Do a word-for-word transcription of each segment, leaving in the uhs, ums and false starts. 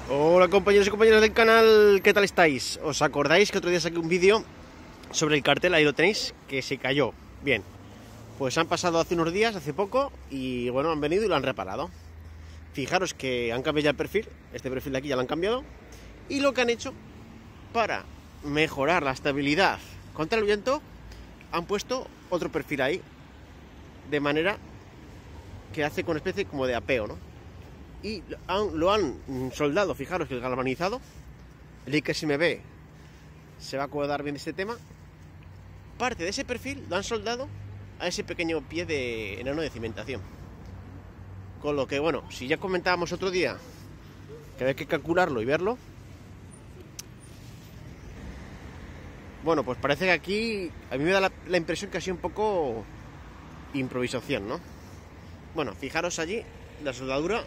Hola compañeros y compañeras del canal, ¿qué tal estáis? ¿Os acordáis que otro día saqué un vídeo sobre el cartel? Ahí lo tenéis, que se cayó. Bien, pues han pasado hace unos días, hace poco, y bueno, han venido y lo han reparado. Fijaros que han cambiado ya el perfil, este perfil de aquí ya lo han cambiado, y lo que han hecho para mejorar la estabilidad contra el viento, han puesto otro perfil ahí, de manera que hace con especie como de apeo, ¿no? Y han, lo han soldado, fijaros que el galvanizado, el I K S M B se va a acordar bien de este tema. Parte de ese perfil lo han soldado a ese pequeño pie de enano de cimentación. Con lo que, bueno, si ya comentábamos otro día que había que calcularlo y verlo, bueno, pues parece que aquí a mí me da la, la impresión que ha sido un poco improvisación, ¿no? Bueno, fijaros allí la soldadura.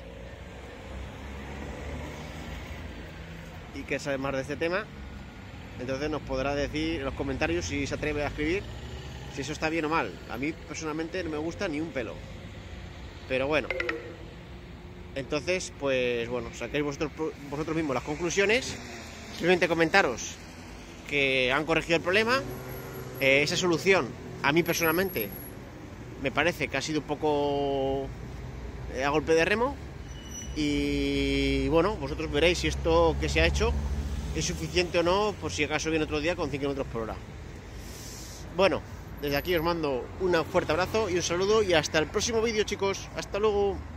Y que sabe más de este tema, entonces nos podrá decir en los comentarios, si se atreve a escribir, si eso está bien o mal. A mí personalmente no me gusta ni un pelo, pero bueno, entonces pues bueno, saquéis vosotros, vosotros mismos las conclusiones. Simplemente comentaros que han corregido el problema. eh, esa solución a mí personalmente me parece que ha sido un poco eh, a golpe de remo. Y bueno, vosotros veréis si esto que se ha hecho es suficiente o no, por si acaso viene otro día con cinco kilómetros por hora. Bueno, desde aquí os mando un fuerte abrazo y un saludo y hasta el próximo vídeo, chicos. Hasta luego.